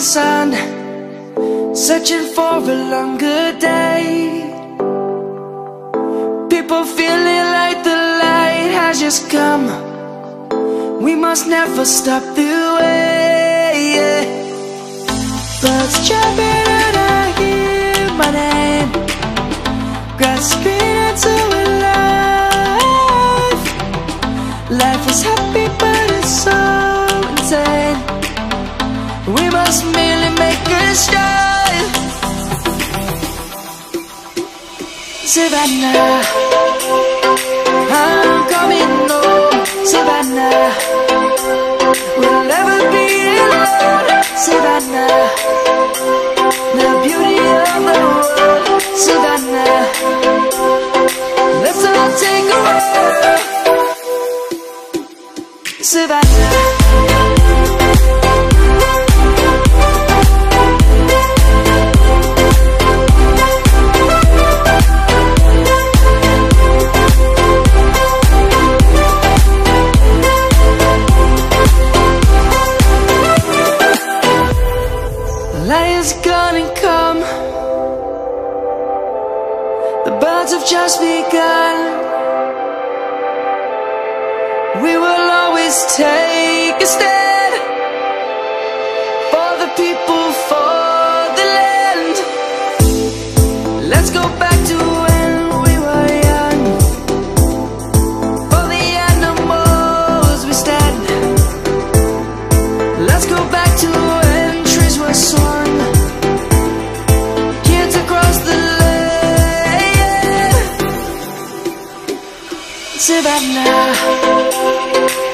sun, searching for a longer day. People feeling like the light has just come. We must never stop the way. Birds jumping and I hear my name, grasping into a life. Life is happy but it's so insane. We must merely make a start. Savannah, I'm coming home. Savannah, we'll never be alone. Savannah, the beauty of the world. Savannah, let's all take a walk. Savannah. Lion's gonna come. The birds have just begun. We will always take a stand for the people, for the land. Let's go back to when we were young. For the animals we stand. Let's go back to when trees were swung. Kids across the land. Savannah,